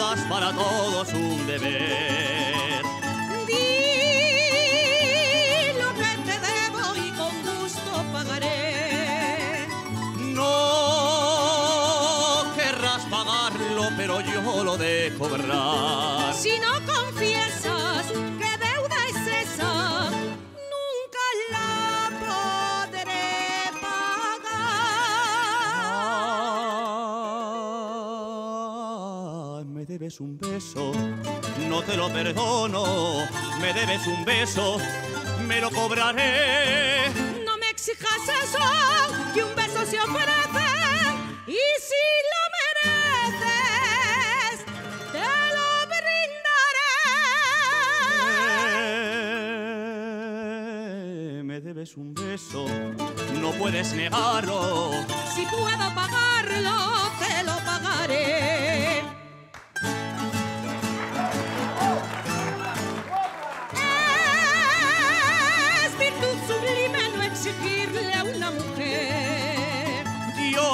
hagas para todos un deber. Di lo que te debo y con gusto pagaré. No querrás pagarlo, pero yo lo de cobrar. Si no confiesas que deuda es esa, nunca la podré pagar. Me debes un beso, no te lo perdono. Me debes un beso, me lo cobraré. No me exijas eso, que un beso se ofrece. Y si lo mereces, te lo brindaré. Me debes un beso, no puedes negarlo. Si puedo pagarlo, te lo pagaré. Es virtud sublime no exigirle a una mujer. Yo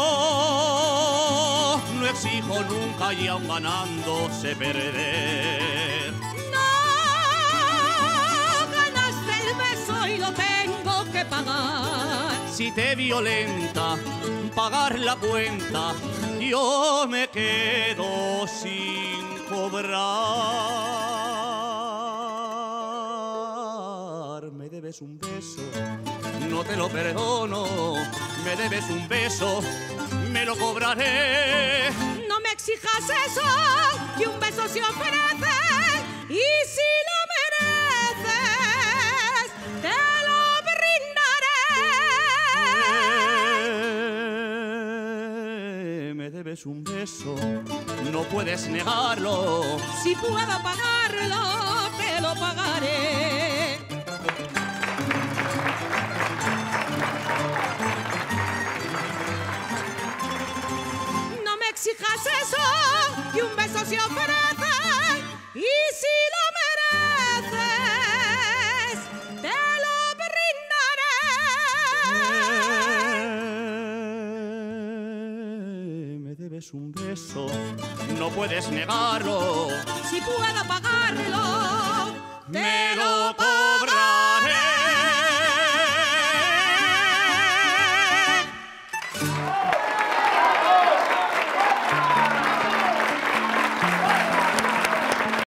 no exijo nunca y aun ganando sé perder. No ganaste el beso y lo tengo que pagar. Si te violenta pagar la cuenta, yo me quedo sin cobrar. Me debes un beso, no te lo perdono. Me debes un beso, me lo cobraré. No me exijas eso, que un beso se ofrece. Y si lo mereces, te lo brindaré. Me debes un beso, no puedes negarlo. Si puedo pagarlo, te lo pagaré. No me exijas eso, que un beso se ofrece. Y si lo mereces, te lo brindaré. Me debes un beso, no puedes negarlo. Si puedo pagarlo, te lo pagaré.